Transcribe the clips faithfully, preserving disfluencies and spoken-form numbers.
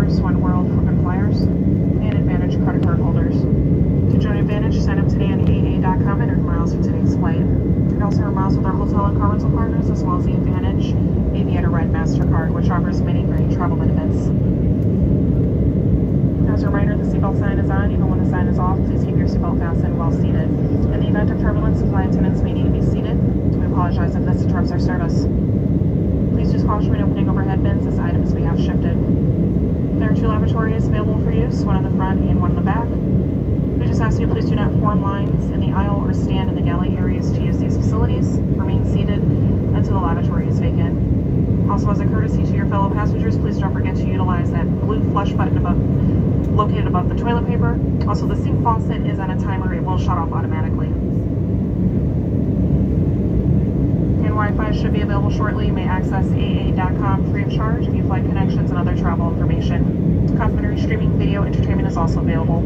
members, One World, frequent flyers, and Advantage credit card holders. To join Advantage, sign up today on A A dot com and earn miles for today's flight. You can also earn miles with our hotel and car rental partners, as well as the Advantage Aviator Red MasterCard, which offers many great travel benefits. As a reminder, the seatbelt sign is on. Even when the sign is off, please keep your seatbelt fastened while seated. In the event of turbulence, the flight attendants may need to be seated. We apologize if this interrupts our service. Please use caution when opening overhead bins as items may have shifted. There are two lavatories available for use, one in the front and one in the back. We just ask you please do not form lines in the aisle or stand in the galley areas to use these facilities. Remain seated until the lavatory is vacant. Also, as a courtesy to your fellow passengers, please don't forget to utilize that blue flush button above, located above the toilet paper. Also, the sink faucet is on a timer. It will shut off automatically. And Wi-Fi should be available shortly. You may access A A dot com free of charge if you flight connections and other travel information. Complimentary streaming video entertainment is also available.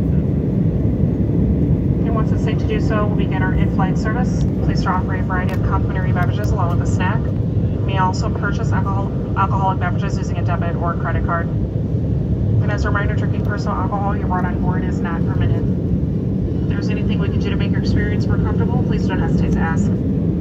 Once it's safe to do so, we'll begin our in-flight service. Please to offer a variety of complimentary beverages along with a snack. You may also purchase alcohol, alcoholic beverages using a debit or credit card. And as a reminder, drinking personal alcohol you brought on board is not permitted. If there's anything we can do to make your experience more comfortable, please don't hesitate to ask.